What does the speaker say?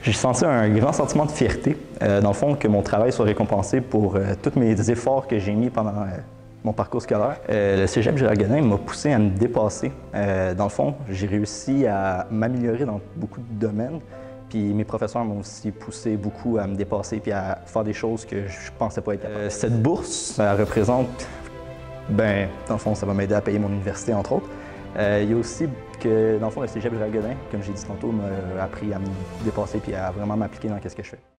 J'ai senti un grand sentiment de fierté, dans le fond, que mon travail soit récompensé pour tous mes efforts que j'ai mis pendant mon parcours scolaire. Le Cégep Girard-Godin m'a poussé à me dépasser. Dans le fond, j'ai réussi à m'améliorer dans beaucoup de domaines. Puis mes professeurs m'ont aussi poussé beaucoup à me dépasser puis à faire des choses que je pensais pas être capable. Cette bourse, ça représente, dans le fond, ça va m'aider à payer mon université, entre autres. Il y a aussi que, dans le fond, le Cégep Girard-Godin, comme j'ai dit tantôt, m'a appris à me dépasser puis à vraiment m'appliquer dans ce que je fais.